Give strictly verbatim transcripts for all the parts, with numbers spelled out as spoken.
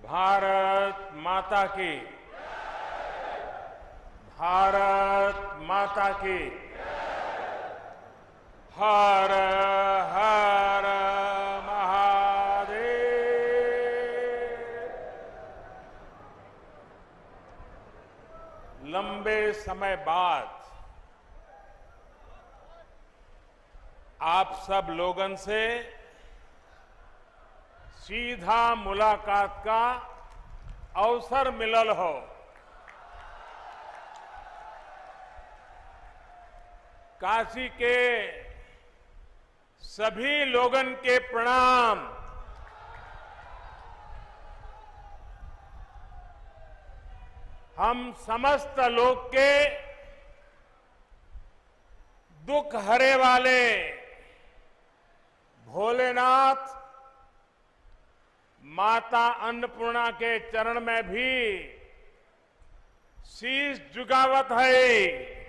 भारत माता की, भारत माता की, हर हर महादेव। लंबे समय बाद आप सब लोगन से सीधा मुलाकात का अवसर मिलल हो। काशी के सभी लोगन के प्रणाम। हम समस्त लोग के दुख हरे वाले भोलेनाथ माता अन्नपूर्णा के चरण में भी शीश झुकावत है।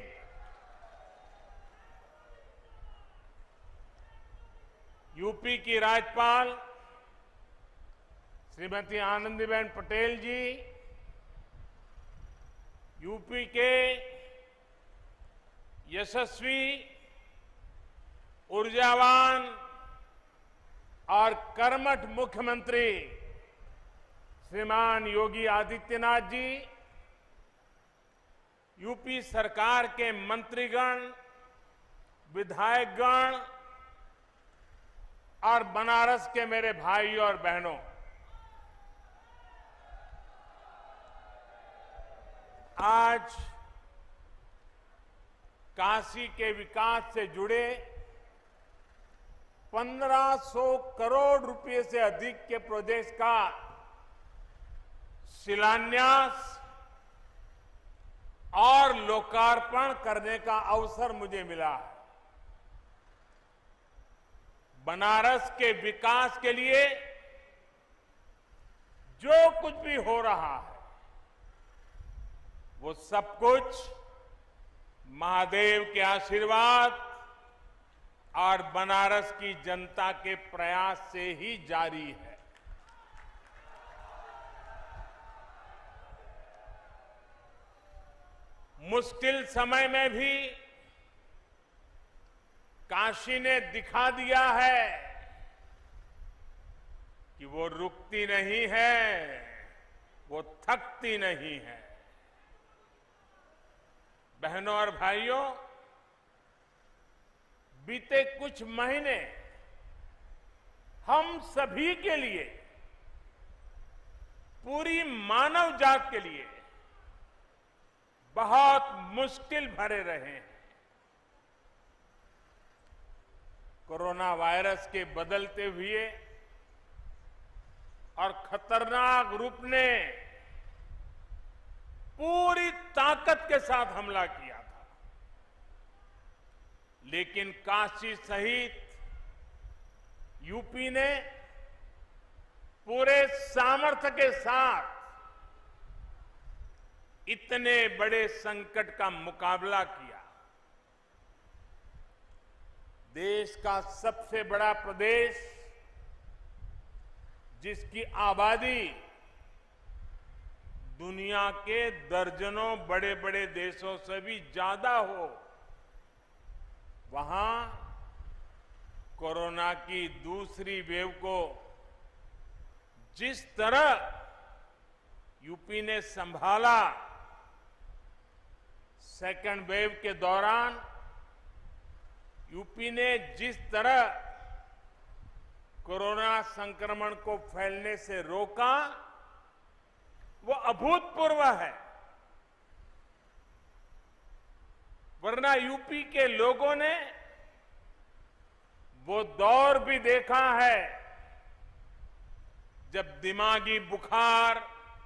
यूपी की राज्यपाल श्रीमती आनंदीबेन पटेल जी, यूपी के यशस्वी, ऊर्जावान और कर्मठ मुख्यमंत्री श्रीमान योगी आदित्यनाथ जी, यूपी सरकार के मंत्रीगण, विधायकगण और बनारस के मेरे भाइयों और बहनों, आज काशी के विकास से जुड़े पंद्रह सौ करोड़ रुपए से अधिक के प्रोजेक्ट का शिलान्यास और लोकार्पण करने का अवसर मुझे मिला है। बनारस के विकास के लिए जो कुछ भी हो रहा है वो सब कुछ महादेव के आशीर्वाद और बनारस की जनता के प्रयास से ही जारी है। मुश्किल समय में भी काशी ने दिखा दिया है कि वो रुकती नहीं है, वो थकती नहीं है। बहनों और भाइयों, बीते कुछ महीने हम सभी के लिए, पूरी मानव जात के लिए बहुत मुश्किल भरे रहे हैं। कोरोना वायरस के बदलते हुए और खतरनाक रूप ने पूरी ताकत के साथ हमला किया था, लेकिन काशी सहित यूपी ने पूरे सामर्थ्य के साथ इतने बड़े संकट का मुकाबला किया। देश का सबसे बड़ा प्रदेश, जिसकी आबादी दुनिया के दर्जनों बड़े बड़े देशों से भी ज्यादा हो, वहां कोरोना की दूसरी वेव को जिस तरह यूपी ने संभाला, सेकेंड वेव के दौरान यूपी ने जिस तरह कोरोना संक्रमण को फैलने से रोका, वो अभूतपूर्व है। वरना यूपी के लोगों ने वो दौर भी देखा है जब दिमागी बुखार,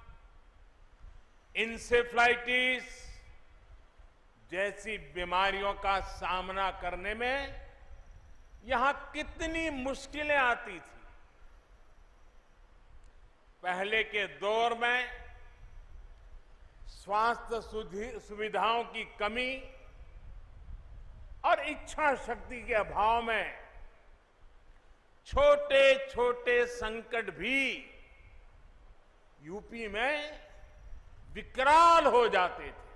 इंसेफ्लाइटिस जैसी बीमारियों का सामना करने में यहां कितनी मुश्किलें आती थी। पहले के दौर में स्वास्थ्य सुविधाओं की कमी और इच्छा शक्ति के अभाव में छोटे छोटे संकट भी यूपी में विकराल हो जाते थे।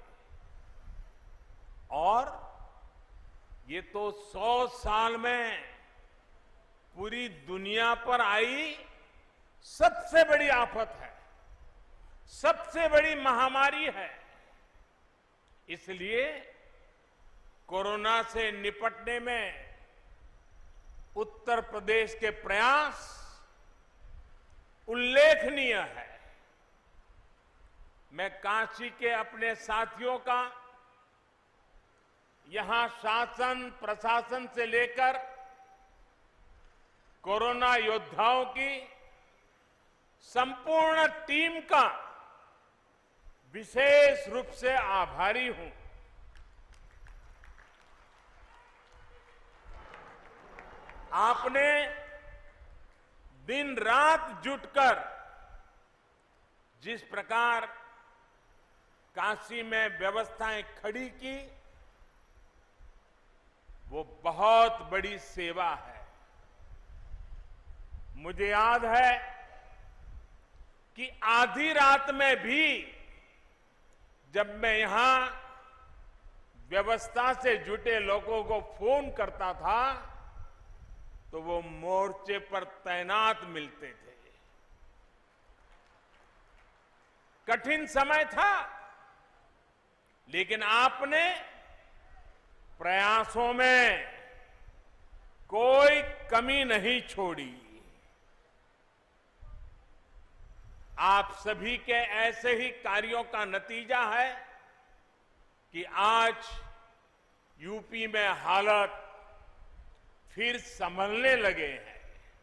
और ये तो सौ साल में पूरी दुनिया पर आई सबसे बड़ी आफत है, सबसे बड़ी महामारी है। इसलिए कोरोना से निपटने में उत्तर प्रदेश के प्रयास उल्लेखनीय है। मैं काशी के अपने साथियों का, यहां शासन प्रशासन से लेकर कोरोना योद्धाओं की संपूर्ण टीम का विशेष रूप से आभारी हूं। आपने दिन रात जुटकर जिस प्रकार काशी में व्यवस्थाएं खड़ी की, वो बहुत बड़ी सेवा है। मुझे याद है कि आधी रात में भी जब मैं यहां व्यवस्था से जुटे लोगों को फोन करता था तो वो मोर्चे पर तैनात मिलते थे। कठिन समय था, लेकिन आपने प्रयासों में कोई कमी नहीं छोड़ी। आप सभी के ऐसे ही कार्यों का नतीजा है कि आज यूपी में हालत फिर संभलने लगे हैं।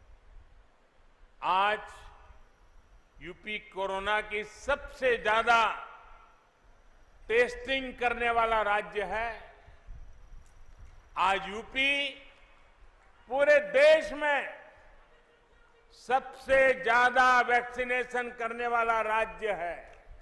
आज यूपी कोरोना की सबसे ज्यादा टेस्टिंग करने वाला राज्य है। आज यूपी पूरे देश में सबसे ज्यादा वैक्सीनेशन करने वाला राज्य है।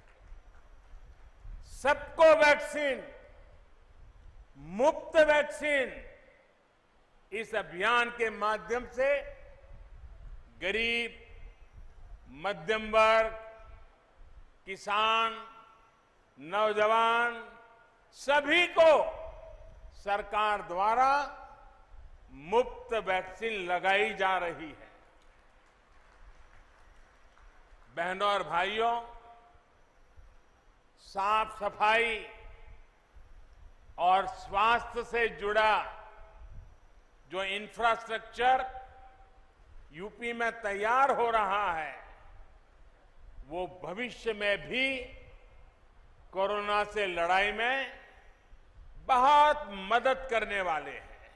सबको वैक्सीन, मुफ्त वैक्सीन, इस अभियान के माध्यम से गरीब, मध्यम वर्ग, किसान, नौजवान सभी को सरकार द्वारा मुफ्त वैक्सीन लगाई जा रही है। बहनों और भाइयों, साफ सफाई और स्वास्थ्य से जुड़ा जो इंफ्रास्ट्रक्चर यूपी में तैयार हो रहा है, वो भविष्य में भी कोरोना से लड़ाई में बहुत मदद करने वाले हैं।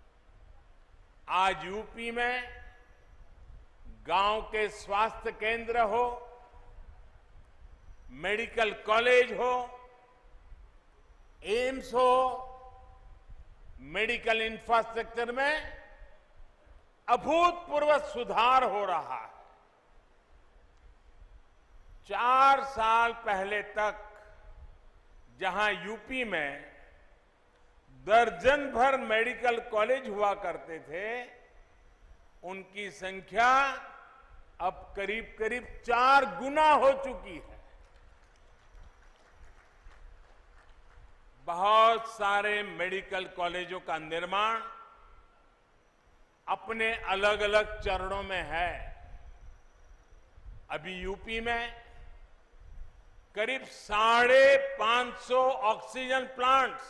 आज यूपी में गांव के स्वास्थ्य केंद्र हो, मेडिकल कॉलेज हो, एम्स हो, मेडिकल इंफ्रास्ट्रक्चर में अभूतपूर्व सुधार हो रहा है। चार साल पहले तक जहां यूपी में दर्जन भर मेडिकल कॉलेज हुआ करते थे, उनकी संख्या अब करीब करीब चार गुना हो चुकी है। बहुत सारे मेडिकल कॉलेजों का निर्माण अपने अलग अलग चरणों में है। अभी यूपी में करीब साढ़े पांच सौ ऑक्सीजन प्लांट्स,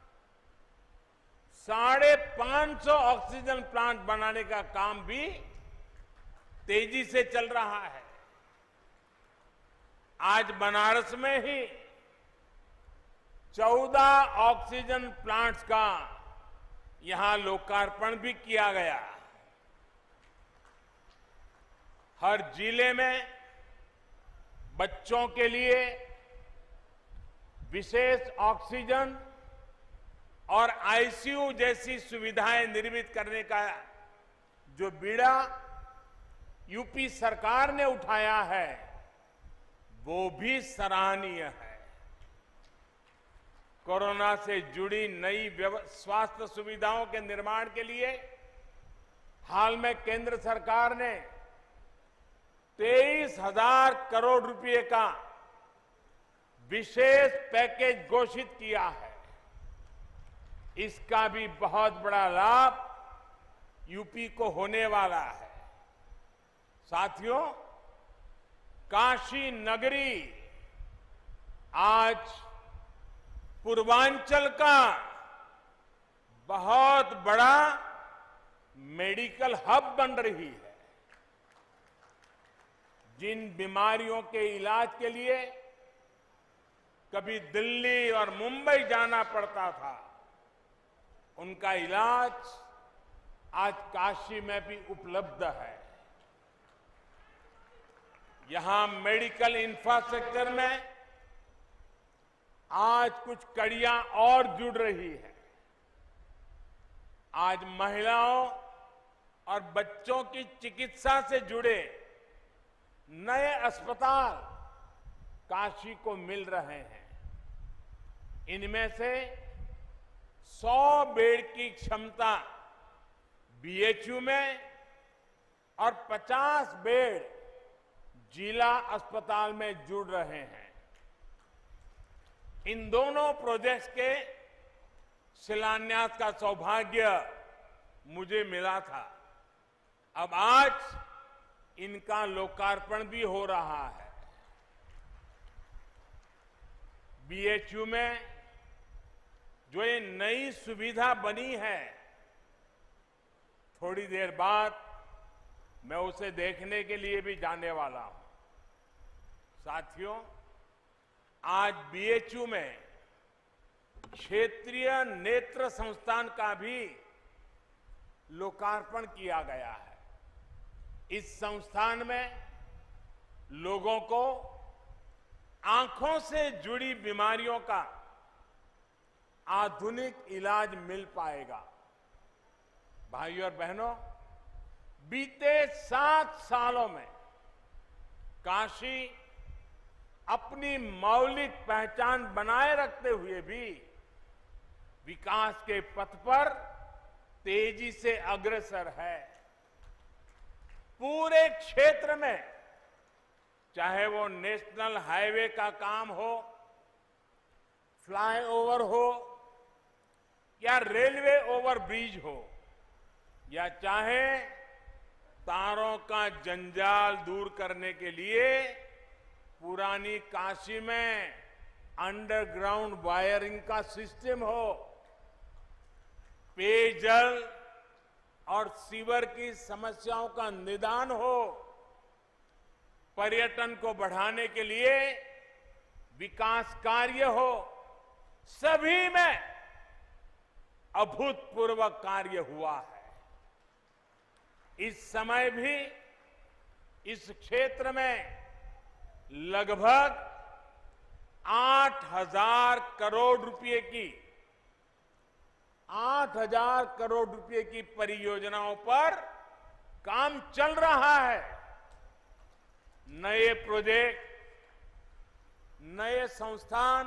साढ़े पांच सौ ऑक्सीजन प्लांट बनाने का काम भी तेजी से चल रहा है। आज बनारस में ही चौदह ऑक्सीजन प्लांट्स का यहां लोकार्पण भी किया गया। हर जिले में बच्चों के लिए विशेष ऑक्सीजन और आईसीयू जैसी सुविधाएं निर्मित करने का जो बीड़ा यूपी सरकार ने उठाया है, वो भी सराहनीय है। कोरोना से जुड़ी नई स्वास्थ्य सुविधाओं के निर्माण के लिए हाल में केंद्र सरकार ने तेईस हजार करोड़ रुपए का विशेष पैकेज घोषित किया है। इसका भी बहुत बड़ा लाभ यूपी को होने वाला है। साथियों, काशी नगरी आज पूर्वांचल का बहुत बड़ा मेडिकल हब बन रही है। जिन बीमारियों के इलाज के लिए कभी दिल्ली और मुंबई जाना पड़ता था, उनका इलाज आज काशी में भी उपलब्ध है। यहां मेडिकल इंफ्रास्ट्रक्चर में आज कुछ कड़ियां और जुड़ रही है। आज महिलाओं और बच्चों की चिकित्सा से जुड़े नए अस्पताल काशी को मिल रहे हैं। इनमें से सौ बेड की क्षमता बीएचयू में और पचास बेड जिला अस्पताल में जुड़ रहे हैं। इन दोनों प्रोजेक्ट्स के शिलान्यास का सौभाग्य मुझे मिला था। अब आज इनका लोकार्पण भी हो रहा है। बीएचयू में जो ये नई सुविधा बनी है, थोड़ी देर बाद मैं उसे देखने के लिए भी जाने वाला हूं। साथियों, आज बीएचयू में क्षेत्रीय नेत्र संस्थान का भी लोकार्पण किया गया है। इस संस्थान में लोगों को आंखों से जुड़ी बीमारियों का आधुनिक इलाज मिल पाएगा। भाइयों और बहनों, बीते सात सालों में काशी अपनी मौलिक पहचान बनाए रखते हुए भी विकास के पथ पर तेजी से अग्रसर है। पूरे क्षेत्र में, चाहे वो नेशनल हाईवे का काम हो, फ्लाईओवर हो या रेलवे ओवरब्रिज हो, या चाहे तारों का जंजाल दूर करने के लिए पुरानी काशी में अंडरग्राउंड वायरिंग का सिस्टम हो, पेयजल और सीवर की समस्याओं का निदान हो, पर्यटन को बढ़ाने के लिए विकास कार्य हो, सभी में अभूतपूर्व कार्य हुआ है। इस समय भी इस क्षेत्र में लगभग आठ हजार करोड़ रुपए की आठ हजार करोड़ रुपए की परियोजनाओं पर काम चल रहा है। नए प्रोजेक्ट, नए संस्थान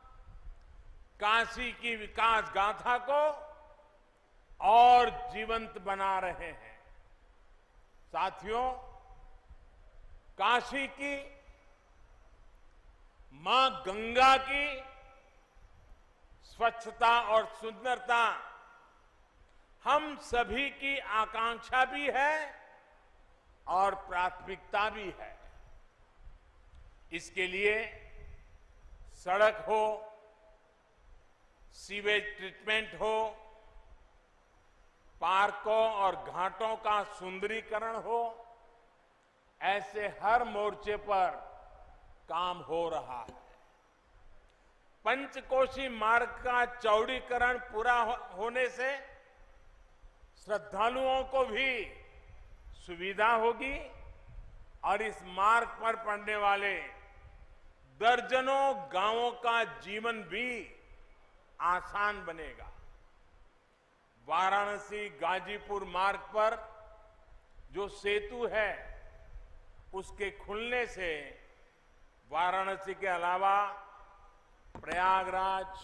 काशी की विकास गाथा को और जीवंत बना रहे हैं। साथियों, काशी की मां गंगा की स्वच्छता और सुंदरता हम सभी की आकांक्षा भी है और प्राथमिकता भी है। इसके लिए सड़क हो, सीवेज ट्रीटमेंट हो, पार्कों और घाटों का सुंदरीकरण हो, ऐसे हर मोर्चे पर काम हो रहा है। पंचकोशी मार्ग का चौड़ीकरण पूरा हो, होने से श्रद्धालुओं को भी सुविधा होगी और इस मार्ग पर पड़ने वाले दर्जनों गांवों का जीवन भी आसान बनेगा। वाराणसी गाजीपुर मार्ग पर जो सेतु है, उसके खुलने से वाराणसी के अलावा प्रयागराज,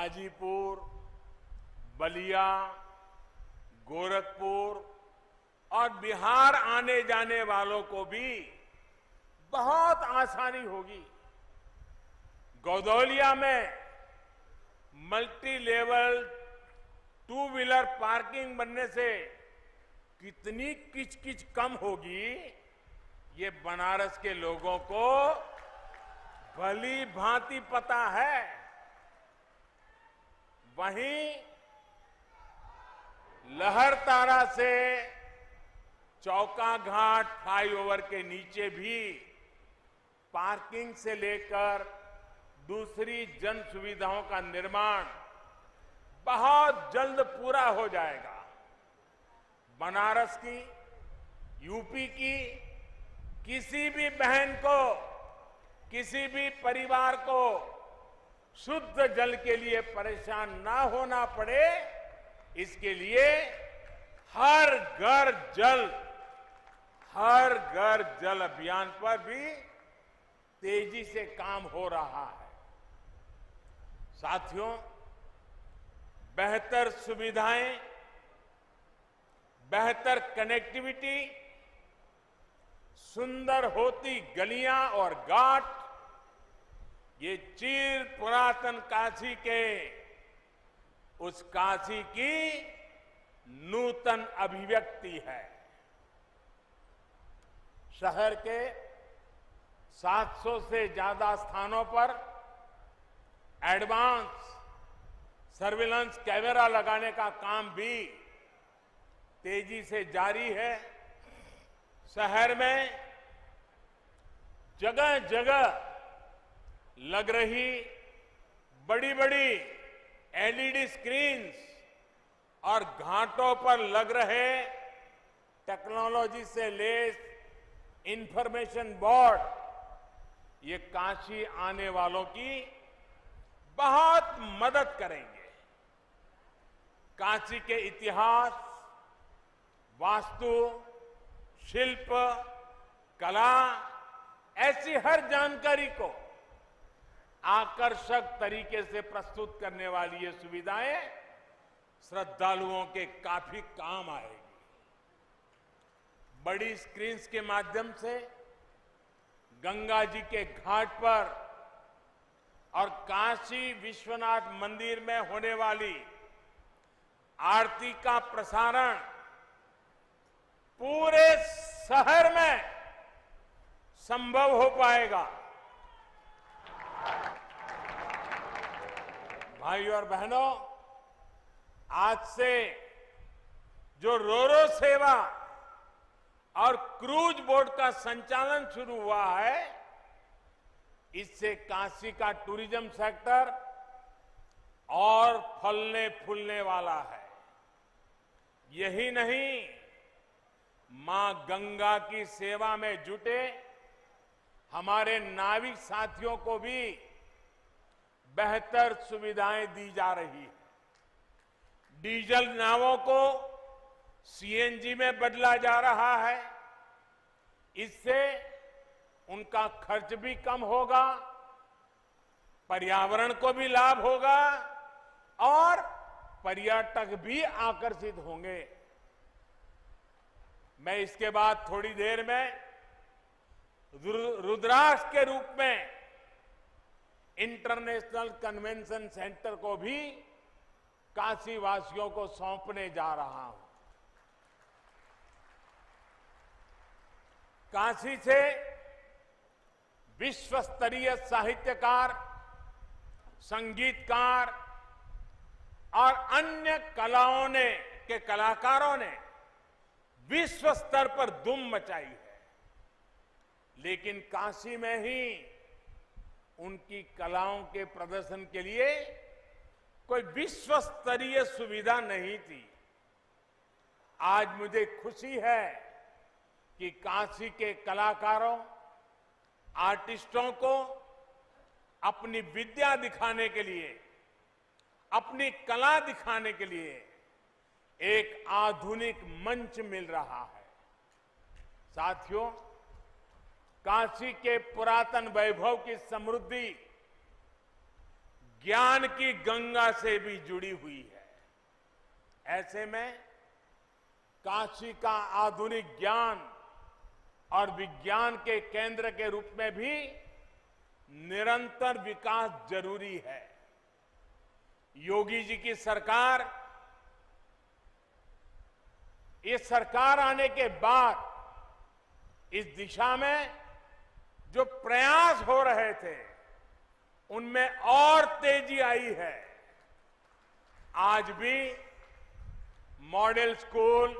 गाजीपुर, बलिया, गोरखपुर, और बिहार आने जाने वालों को भी बहुत आसानी होगी। गौदौलिया में multi level two wheeler parking बनने से कितनी किचकिच कम होगी, ये बनारस के लोगों को भली भांति पता है। वहीं लहरतारा से चौका घाट फ्लाईओवर के नीचे भी पार्किंग से लेकर दूसरी जन सुविधाओं का निर्माण बहुत जल्द पूरा हो जाएगा। बनारस की, यूपी की किसी भी बहन को, किसी भी परिवार को शुद्ध जल के लिए परेशान ना होना पड़े, इसके लिए हर घर जल, हर घर जल अभियान पर भी तेजी से काम हो रहा है। साथियों, बेहतर सुविधाएं, बेहतर कनेक्टिविटी, सुंदर होती गलियां और घाट, ये चिर पुरातन काशी के उस काशी की नूतन अभिव्यक्ति है। शहर के सात सौ से ज्यादा स्थानों पर एडवांस सर्विलांस कैमरा लगाने का काम भी तेजी से जारी है। शहर में जगह जगह लग रही बड़ी बड़ी एलईडी स्क्रीन्स और घाटों पर लग रहे टेक्नोलॉजी से लैस इंफॉर्मेशन बोर्ड, ये काशी आने वालों की बहुत मदद करेंगे। काशी के इतिहास, वास्तु, शिल्प, कला, ऐसी हर जानकारी को आकर्षक तरीके से प्रस्तुत करने वाली ये सुविधाएं श्रद्धालुओं के काफी काम आएगी। बड़ी स्क्रीन्स के माध्यम से गंगा जी के घाट पर और काशी विश्वनाथ मंदिर में होने वाली आरती का प्रसारण पूरे शहर में संभव हो पाएगा। भाइयों और बहनों, आज से जो रोरो सेवा और क्रूज बोट का संचालन शुरू हुआ है, इससे काशी का टूरिज्म सेक्टर और फलने फूलने वाला है। यही नहीं, मां गंगा की सेवा में जुटे हमारे नाविक साथियों को भी बेहतर सुविधाएं दी जा रही है। डीजल नावों को सीएनजी में बदला जा रहा है। इससे उनका खर्च भी कम होगा, पर्यावरण को भी लाभ होगा और पर्यटक भी आकर्षित होंगे। मैं इसके बाद थोड़ी देर में रुद्राक्ष के रूप में इंटरनेशनल कन्वेंशन सेंटर को भी काशी वासियों को सौंपने जा रहा हूं। काशी से विश्व स्तरीय साहित्यकार, संगीतकार और अन्य कलाओं ने के कलाकारों ने विश्व स्तर पर धूम मचाई है। लेकिन काशी में ही उनकी कलाओं के प्रदर्शन के लिए कोई विश्व स्तरीय सुविधा नहीं थी। आज मुझे खुशी है कि काशी के कलाकारों, आर्टिस्टों को अपनी विद्या दिखाने के लिए, अपनी कला दिखाने के लिए एक आधुनिक मंच मिल रहा है। साथियों, काशी के पुरातन वैभव की समृद्धि ज्ञान की गंगा से भी जुड़ी हुई है। ऐसे में काशी का आधुनिक ज्ञान और विज्ञान के केंद्र के रूप में भी निरंतर विकास जरूरी है। योगी जी की सरकार, ये सरकार आने के बाद इस दिशा में जो प्रयास हो रहे थे उनमें और तेजी आई है। आज भी मॉडल स्कूल,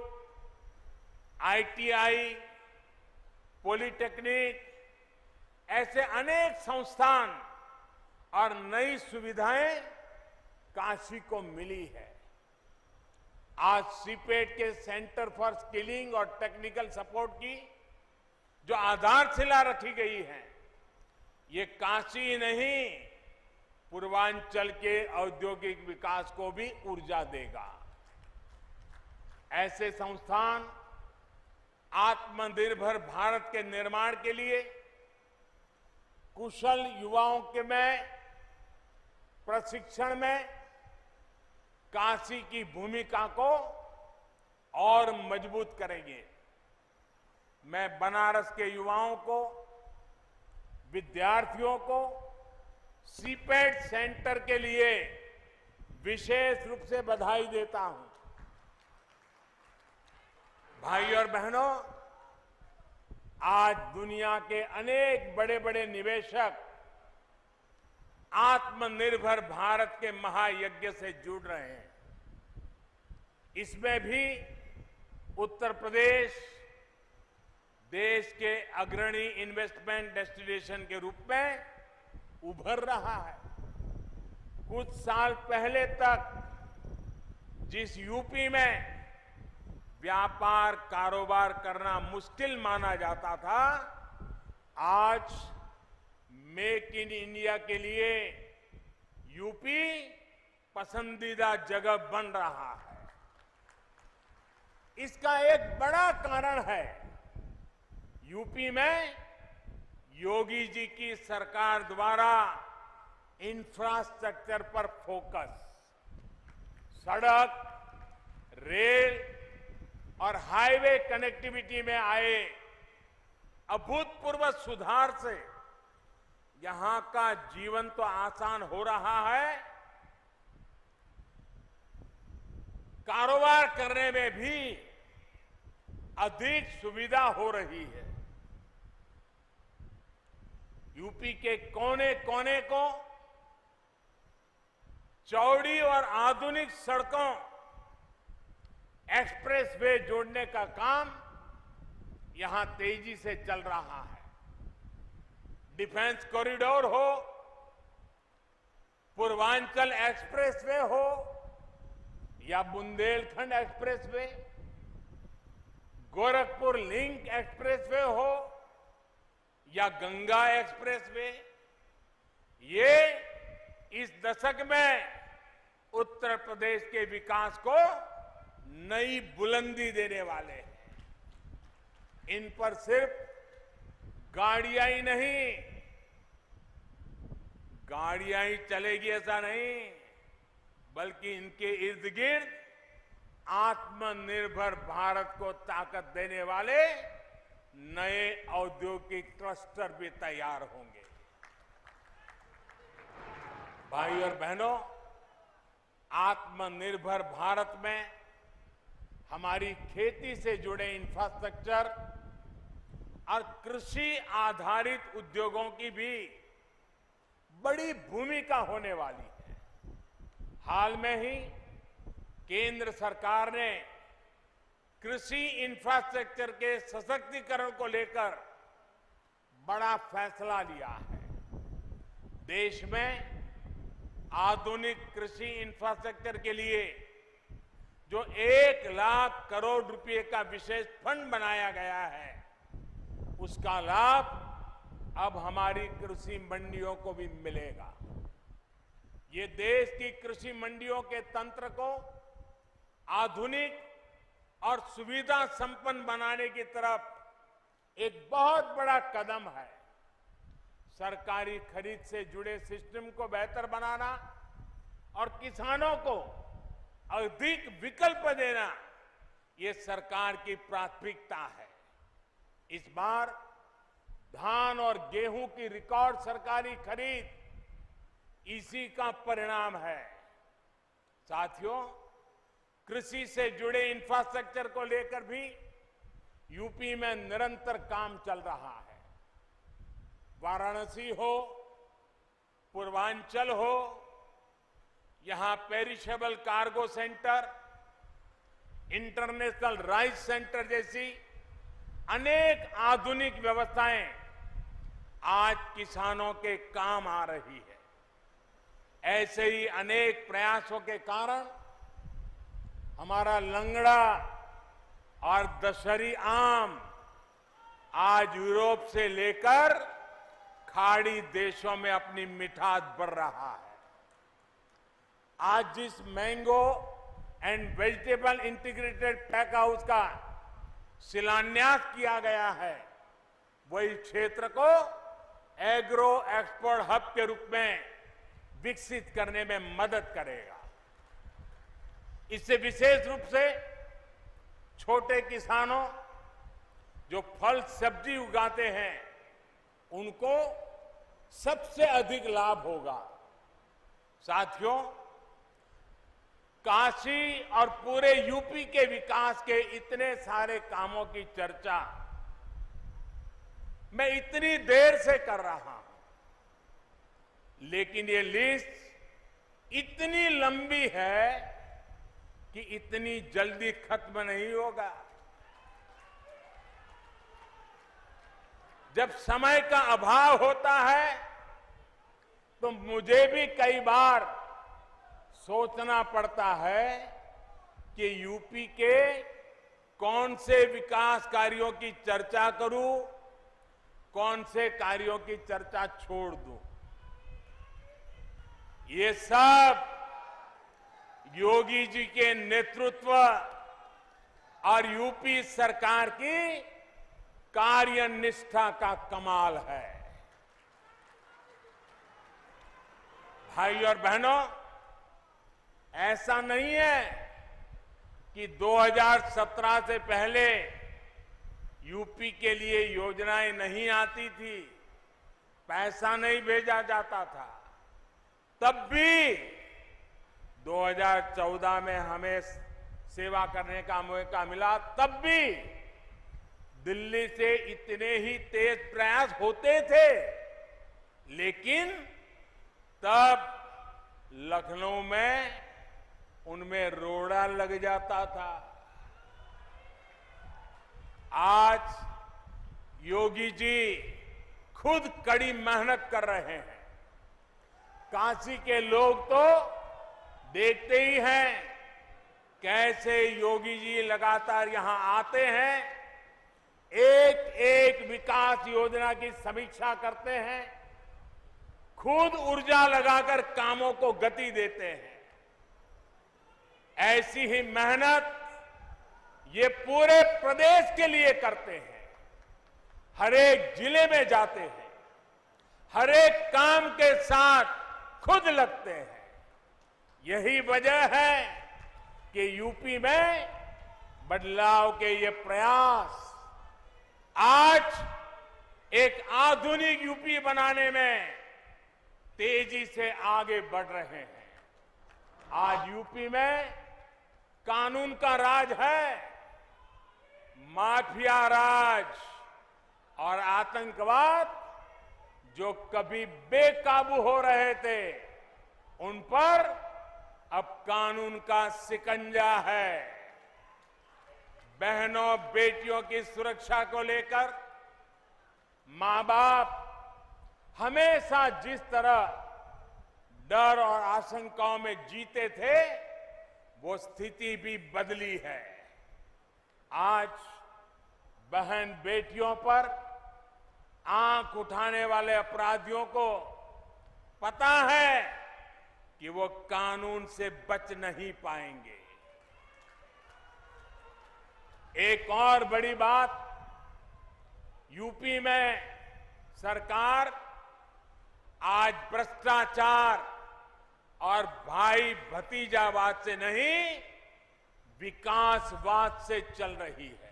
आईटीआई, पॉलिटेक्निक, ऐसे अनेक संस्थान और नई सुविधाएं काशी को मिली है। आज सीपेट के सेंटर फॉर स्किलिंग और टेक्निकल सपोर्ट की जो आधारशिला रखी गई है, ये काशी नहीं, पूर्वांचल के औद्योगिक विकास को भी ऊर्जा देगा। ऐसे संस्थान आत्मनिर्भर भारत के निर्माण के लिए कुशल युवाओं के में प्रशिक्षण में काशी की भूमिका को और मजबूत करेंगे। मैं बनारस के युवाओं को, विद्यार्थियों को सीपेट सेंटर के लिए विशेष रूप से बधाई देता हूं। भाई और बहनों, आज दुनिया के अनेक बड़े बड़े निवेशक आत्मनिर्भर भारत के महायज्ञ से जुड़ रहे हैं। इसमें भी उत्तर प्रदेश देश के अग्रणी इन्वेस्टमेंट डेस्टिनेशन के रूप में उभर रहा है। कुछ साल पहले तक जिस यूपी में व्यापार कारोबार करना मुश्किल माना जाता था, आज मेक इन इंडिया के लिए यूपी पसंदीदा जगह बन रहा है। इसका एक बड़ा कारण है यूपी में योगी जी की सरकार द्वारा इंफ्रास्ट्रक्चर पर फोकस, सड़क, रेल और हाईवे कनेक्टिविटी में आए अभूतपूर्व सुधार से यहां का जीवन तो आसान हो रहा है, कारोबार करने में भी अधिक सुविधा हो रही है। यूपी के कोने कोने को चौड़ी और आधुनिक सड़कों, एक्सप्रेसवे जोड़ने का काम यहां तेजी से चल रहा है। डिफेंस कॉरिडोर हो, पूर्वांचल एक्सप्रेसवे हो या Bundelkhand expressway, Gorakhpur link expressway हो या गंगा एक्सप्रेसवे, ये इस दशक में उत्तर प्रदेश के विकास को नई बुलंदी देने वाले हैं। इन पर सिर्फ गाड़ियां ही नहीं, गाड़ियां ही चलेगी ऐसा नहीं, बल्कि इनके इर्द गिर्द आत्मनिर्भर भारत को ताकत देने वाले नए औद्योगिक क्लस्टर भी तैयार होंगे। भाई और बहनों, आत्मनिर्भर भारत में हमारी खेती से जुड़े इंफ्रास्ट्रक्चर और कृषि आधारित उद्योगों की भी बड़ी भूमिका होने वाली है। हाल में ही केंद्र सरकार ने कृषि इंफ्रास्ट्रक्चर के सशक्तिकरण को लेकर बड़ा फैसला लिया है। देश में आधुनिक कृषि इंफ्रास्ट्रक्चर के लिए जो एक लाख करोड़ रुपए का विशेष फंड बनाया गया है, उसका लाभ अब हमारी कृषि मंडियों को भी मिलेगा। ये देश की कृषि मंडियों के तंत्र को आधुनिक और सुविधा संपन्न बनाने की तरफ एक बहुत बड़ा कदम है। सरकारी खरीद से जुड़े सिस्टम को बेहतर बनाना और किसानों को अधिक विकल्प देना, ये सरकार की प्राथमिकता है। इस बार धान और गेहूं की रिकॉर्ड सरकारी खरीद इसी का परिणाम है। साथियों, कृषि से जुड़े इंफ्रास्ट्रक्चर को लेकर भी यूपी में निरंतर काम चल रहा है। वाराणसी हो, पूर्वांचल हो, यहां perishable cargo centre, international rice centre जैसी अनेक आधुनिक व्यवस्थाएं आज किसानों के काम आ रही है। ऐसे ही अनेक प्रयासों के कारण हमारा लंगड़ा और दशहरी आम आज यूरोप से लेकर खाड़ी देशों में अपनी मिठास बढ़ रहा है। आज जिस mango and vegetable integrated pack house का शिलान्यास किया गया है, वही क्षेत्र को एग्रो एक्सपोर्ट हब के रूप में विकसित करने में मदद करेगा। इससे विशेष रूप से छोटे किसानों जो फल सब्जी उगाते हैं, उनको सबसे अधिक लाभ होगा। साथियों, काशी और पूरे यूपी के विकास के इतने सारे कामों की चर्चा मैं इतनी देर से कर रहा हूं, लेकिन ये लिस्ट इतनी लंबी है कि इतनी जल्दी खत्म नहीं होगा। जब समय का अभाव होता है तो मुझे भी कई बार सोचना पड़ता है कि यूपी के कौन से विकास कार्यों की चर्चा करूं, कौन से कार्यों की चर्चा छोड़ दूं। ये सब योगी जी के नेतृत्व और यूपी सरकार की कार्यनिष्ठा का कमाल है। भाई और बहनों, ऐसा नहीं है कि दो हज़ार सत्रह से पहले यूपी के लिए योजनाएं नहीं आती थी, पैसा नहीं भेजा जाता था। तब भी दो हज़ार चौदह में हमें सेवा करने का मौका मिला, तब भी दिल्ली से इतने ही तेज प्रयास होते थे, लेकिन तब लखनऊ में उनमें रोड़ा लग जाता था। आज योगी जी खुद कड़ी मेहनत कर रहे हैं। काशी के लोग तो देखते ही हैं कैसे योगी जी लगातार यहां आते हैं, एक एक विकास योजना की समीक्षा करते हैं, खुद ऊर्जा लगाकर कामों को गति देते हैं। ऐसी ही मेहनत ये पूरे प्रदेश के लिए करते हैं। हर एक जिले में जाते हैं, हर एक काम के साथ खुद लगते हैं। यही वजह है कि यूपी में बदलाव के ये प्रयास आज एक आधुनिक यूपी बनाने में तेजी से आगे बढ़ रहे हैं। आज यूपी में कानून का राज है, माफिया राज और आतंकवाद जो कभी बेकाबू हो रहे थे, उन पर अब कानून का शिकंजा है। बहनों बेटियों की सुरक्षा को लेकर मां बाप हमेशा जिस तरह डर और आशंकाओं में जीते थे, वो स्थिति भी बदली है। आज बहन बेटियों पर आंख उठाने वाले अपराधियों को पता है कि वो कानून से बच नहीं पाएंगे। एक और बड़ी बात, यूपी में सरकार आज भ्रष्टाचार और भाई भतीजावाद से नहीं, विकासवाद से चल रही है।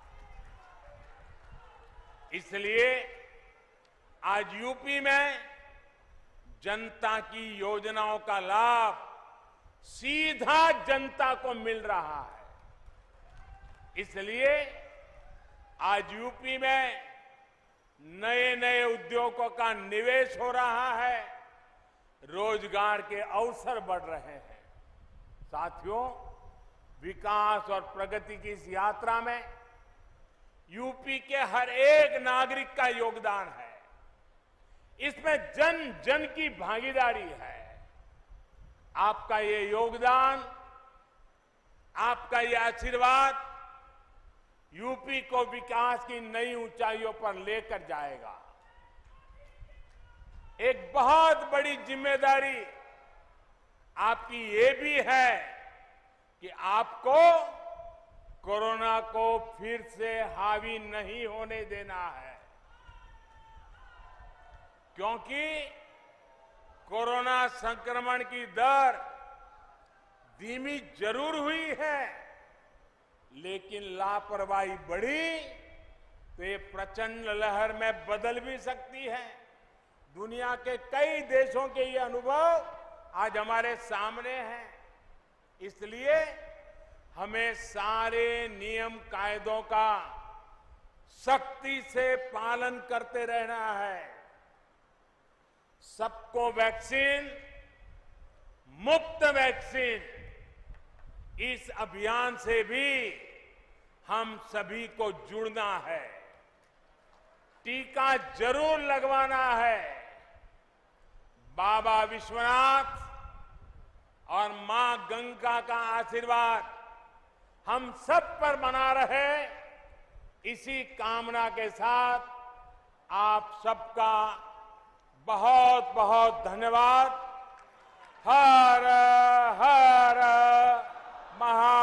इसलिए आज यूपी में जनता की योजनाओं का लाभ सीधा जनता को मिल रहा है। इसलिए आज यूपी में नए नए उद्योगों का निवेश हो रहा है, रोजगार के अवसर बढ़ रहे हैं। साथियों, विकास और प्रगति की इस यात्रा में यूपी के हर एक नागरिक का योगदान है। इसमें जन जन की भागीदारी है। आपका ये योगदान, आपका ये आशीर्वाद यूपी को विकास की नई ऊंचाइयों पर लेकर जाएगा। एक बहुत बड़ी जिम्मेदारी आपकी ये भी है कि आपको कोरोना को फिर से हावी नहीं होने देना है, क्योंकि कोरोना संक्रमण की दर धीमी जरूर हुई है, लेकिन लापरवाही बढ़ी तो ये प्रचंड लहर में बदल भी सकती है। दुनिया के कई देशों के ये अनुभव आज हमारे सामने हैं। इसलिए हमें सारे नियम कायदों का सख्ती से पालन करते रहना है। सबको वैक्सीन, मुफ्त वैक्सीन, इस अभियान से भी हम सभी को जुड़ना है। टीका जरूर लगवाना है। बाबा विश्वनाथ और मां गंगा का आशीर्वाद हम सब पर बना रहे, इसी कामना के साथ आप सबका बहुत बहुत धन्यवाद। हर हर महा